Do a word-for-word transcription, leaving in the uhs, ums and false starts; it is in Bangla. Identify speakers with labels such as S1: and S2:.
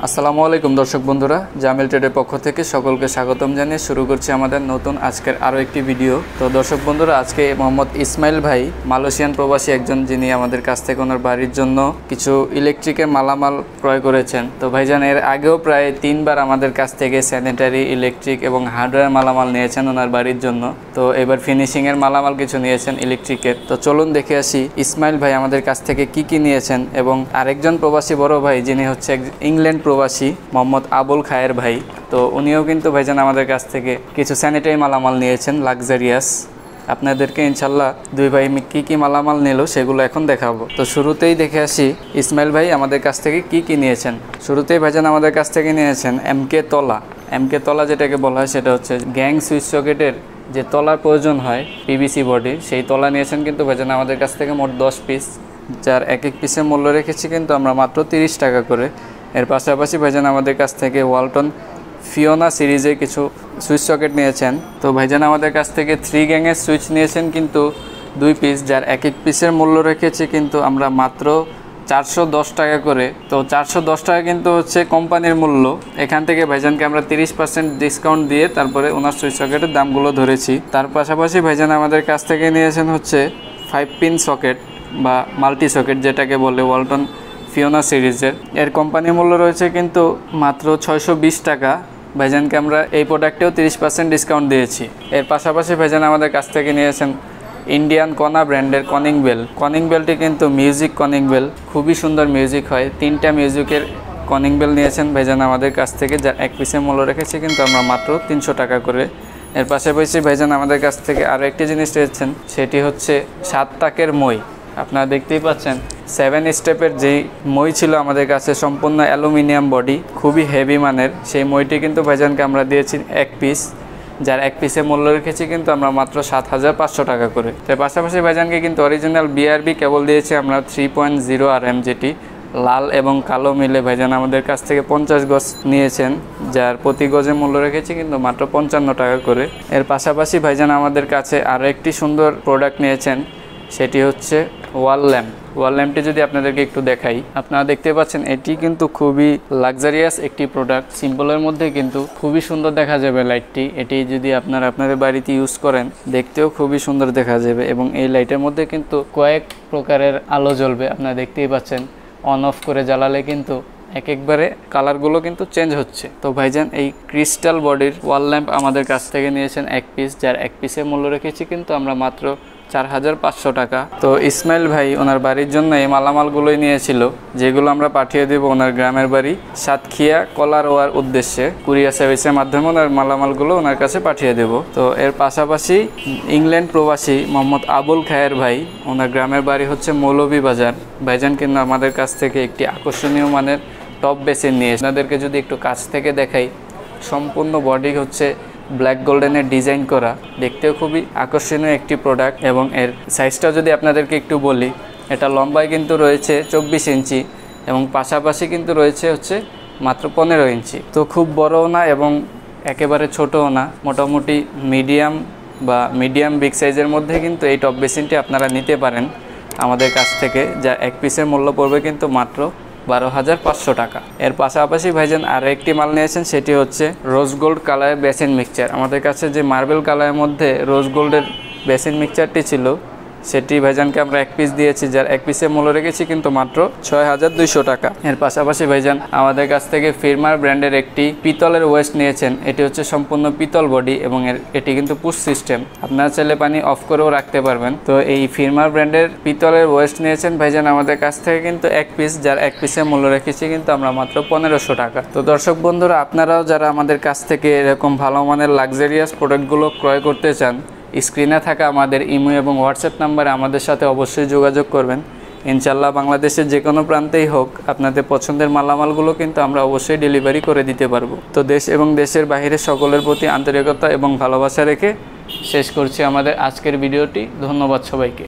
S1: আসসালামু আলাইকুম দর্শক বন্ধুরা, জামিল ট্রেডের পক্ষ থেকে সকলকে স্বাগতম জানিয়ে শুরু করছি আমাদের নতুন আজকের আরও একটি ভিডিও। তো দর্শক বন্ধুরা, আজকে মোহাম্মদ ইসমাইল ভাই মালয়েশিয়ান প্রবাসী একজন, যিনি আমাদের কাছ থেকে ওনার বাড়ির জন্য কিছু ইলেকট্রিকের মালামাল ক্রয় করেছেন। তো ভাইজান এর আগেও প্রায় তিনবার আমাদের কাছ থেকে স্যানিটারি, ইলেকট্রিক এবং হার্ডওয়্যার মালামাল নিয়েছেন ওনার বাড়ির জন্য। তো এবার ফিনিশিংয়ের মালামাল কিছু নিয়েছেন ইলেকট্রিকের। তো চলুন দেখে আসি ইসমাইল ভাই আমাদের কাছ থেকে কি কি নিয়েছেন। এবং আরেকজন প্রবাসী বড় ভাই, যিনি হচ্ছে ইংল্যান্ড প্রবাসী, মোহাম্মদ আবুল খায়ের ভাই। তো উনিও কিন্তু ভাইজান আমাদের কাছ থেকে কিছু স্যানিটারি মালামাল নিয়েছেন লাক্সারিয়াস। আপনাদেরকে ইনশাল্লাহ দুই ভাই কী কী মালামাল নিল সেগুলো এখন দেখাবো। তো শুরুতেই দেখে আসি ইসমাইল ভাই আমাদের কাছ থেকে কি কি নিয়েছেন। শুরুতেই ভাইজান আমাদের কাছ থেকে নিয়েছেন এমকে তলা। এমকে তলা যেটাকে বলা হয় সেটা হচ্ছে গ্যাং সুইচ সকেটের যে তলার প্রয়োজন হয় পিভিসি বডির, সেই তলা নিয়েছেন কিন্তু ভাইজান আমাদের কাছ থেকে মোট দশ পিস, যার এক এক পিসের মূল্য রেখেছি কিন্তু আমরা মাত্র তিরিশ টাকা করে। এর পাশাপাশি ভাইজান আমাদের কাছ থেকে ওয়ালটন ফিওনা সিরিজে কিছু সুইচ সকেট নিয়েছেন। তো ভাইজান আমাদের কাছ থেকে থ্রি গ্যাংয়ের সুইচ নিয়েছেন কিন্তু দুই পিস, যার এক এক পিসের মূল্য রেখেছি কিন্তু আমরা মাত্র চারশো দশ টাকা করে। তো চারশো দশ টাকা কিন্তু হচ্ছে কোম্পানির মূল্য। এখান থেকে ভাইজানকে আমরা তিরিশ পার্সেন্ট ডিসকাউন্ট দিয়ে তারপরে ওনার সুইচ সকেটের দামগুলো ধরেছি। তার পাশাপাশি ভাইজান আমাদের কাছ থেকে নিয়েছেন হচ্ছে ফাইভ পিন সকেট বা মাল্টি সকেট যেটাকে বলে ওয়ালটন ফিওনা সিরিজের। এর কোম্পানির মূল্য রয়েছে কিন্তু মাত্র ছয়শো বিশ টাকা। ভাইজানকে আমরা এই প্রোডাক্টেও তিরিশ পার্সেন্ট ডিসকাউন্ট দিয়েছি। এর পাশাপাশি ভাইজান আমাদের কাছ থেকে নিয়েছেন ইন্ডিয়ান কনা ব্র্যান্ডের কনিং বেল। কনিং বেলটি কিন্তু মিউজিক কনিং বেল, খুবই সুন্দর মিউজিক হয়। তিনটা মিউজিকের কনিং বেল নিয়েছেন ভাইজান আমাদের কাছ থেকে, যার এক পিসের মূল্য রেখেছি কিন্তু আমরা মাত্র তিনশো টাকা করে। এর পাশাপাশি ভাইজান আমাদের কাছ থেকে আরও একটি জিনিস নিয়েছেন, সেটি হচ্ছে সাত তাকের মই। আপনারা দেখতেই পাচ্ছেন সেভেন স্টেপের যেই মই ছিল আমাদের কাছে, সম্পূর্ণ অ্যালুমিনিয়াম বডি, খুবই হেভি মানের। সেই মইটি কিন্তু ভাইজানকে আমরা দিয়েছি এক পিস, যার এক পিসের মূল্য রেখেছি কিন্তু আমরা মাত্র সাত হাজার পাঁচশো টাকা করে। তার পাশাপাশি ভাইজানকে কিন্তু অরিজিনাল বিআরবি কেবল দিয়েছি আমরা three point zero R M, যেটি লাল এবং কালো মিলে ভাইজান আমাদের কাছ থেকে পঞ্চাশ গজ নিয়েছেন, যার প্রতি গজের মূল্য রেখেছি কিন্তু মাত্র পঞ্চান্ন টাকা করে। এর পাশাপাশি ভাইজান আমাদের কাছে আরও একটি সুন্দর প্রোডাক্ট নিয়েছেন, সেটি হচ্ছে ওয়াল ল্যাম্প। ওয়াল ল্যাম্পটি যদি আপনাদেরকে একটু দেখাই, আপনারা দেখতে পাচ্ছেন এটি কিন্তু খুবই লাক্সারিয়াস একটি প্রোডাক্ট। সিম্পলের মধ্যে কিন্তু খুবই সুন্দর দেখা যাবে লাইটটি। এটি যদি আপনারা আপনাদের বাড়িতে ইউজ করেন, দেখতেও খুবই সুন্দর দেখা যাবে। এবং এই লাইটের মধ্যে কিন্তু কয়েক প্রকারের আলো জ্বলবে, আপনারা দেখতেই পাচ্ছেন। অন অফ করে জ্বালালে কিন্তু এক একবারে কালারগুলো কিন্তু চেঞ্জ হচ্ছে। তো ভাইজান এই ক্রিস্টাল বডির ওয়াল ল্যাম্প আমাদের কাছ থেকে নিয়েছেন এক পিস, যার এক পিসের মূল্য রেখেছি কিন্তু আমরা মাত্র চার হাজার পাঁচশো টাকা। তো ইসমাইল ভাই ওনার বাড়ির জন্য এই মালামালগুলোই নিয়েছিল, যেগুলো আমরা পাঠিয়ে দেবো ওনার গ্রামের বাড়ি সাতক্ষীয়া কলারোয়ার উদ্দেশ্যে। কুরিয়ার সার্ভিসের মাধ্যমে ওনার মালামালগুলো ওনার কাছে পাঠিয়ে দেব। তো এর পাশাপাশি ইংল্যান্ড প্রবাসী মোহাম্মদ আবুল খায়ের ভাই, ওনার গ্রামের বাড়ি হচ্ছে মৌলভীবাজার। ভাইজান কিন্তু আমাদের কাছ থেকে একটি আকর্ষণীয় মানের টপ বেসিন নিয়ে, আপনাদেরকে যদি একটু কাছ থেকে দেখাই, সম্পূর্ণ বডি হচ্ছে ব্ল্যাক গোল্ডেনের ডিজাইন করা, দেখতেও খুবই আকর্ষণীয় একটি প্রোডাক্ট। এবং এর সাইজটা যদি আপনাদেরকে একটু বলি, এটা লম্বায় কিন্তু রয়েছে চব্বিশ ইঞ্চি এবং পাশাপাশি কিন্তু রয়েছে হচ্ছে মাত্র পনেরো ইঞ্চি। তো খুব বড়ও না এবং একেবারে ছোটও না, মোটামুটি মিডিয়াম বা মিডিয়াম বিগ সাইজের মধ্যে কিন্তু এই টপ বেসিনটি আপনারা নিতে পারেন আমাদের কাছ থেকে, যা এক পিসের মূল্য পড়বে কিন্তু মাত্র বারো হাজার পাঁচশো টাকা। এর পাশাপাশি ভাইজান আরও একটি মাল নিয়েছেন, সেটি হচ্ছে রোজ গোল্ড কালারের বেসিন মিক্সচার। আমাদের কাছে যে মার্বেল কালারের মধ্যে রোজ গোল্ডের বেসিন মিক্সচারটি ছিল, সেটি ভাইজানকে আমরা এক পিস দিয়েছি, যার এক পিসের মূল্য রেখেছি কিন্তু মাত্র ছয় হাজার দুইশো টাকা। এর পাশাপাশি ভাইজান আমাদের কাছ থেকে ফিরমার ব্র্যান্ডের একটি পিতলের ওয়েস্ট নিয়েছেন। এটি হচ্ছে সম্পূর্ণ পিতল বডি এবং এর এটি কিন্তু পুশ সিস্টেম, আপনারা চাইলে পানি অফ করেও রাখতে পারবেন। তো এই ফিরমার ব্র্যান্ডের পিতলের ওয়েস্ট নিয়েছেন ভাইজান আমাদের কাছ থেকে কিন্তু এক পিস, যার এক পিসের মূল্য রেখেছি কিন্তু আমরা মাত্র পনেরোশো টাকা। তো দর্শক বন্ধুরা, আপনারাও যারা আমাদের কাছ থেকে এরকম ভালো মানের লাক্সারিয়াস প্রোডাক্টগুলো ক্রয় করতে চান, স্ক্রিনে থাকা আমাদের ইমো এবং হোয়াটসঅ্যাপ নাম্বারে আমাদের সাথে অবশ্যই যোগাযোগ করবেন। ইনশাল্লাহ বাংলাদেশের যে কোনো প্রান্তেই হোক, আপনাদের পছন্দের মালামালগুলো কিন্তু আমরা অবশ্যই ডেলিভারি করে দিতে পারবো। তো দেশ এবং দেশের বাইরে সকলের প্রতি আন্তরিকতা এবং ভালোবাসা রেখে শেষ করছি আমাদের আজকের ভিডিওটি। ধন্যবাদ সবাইকে।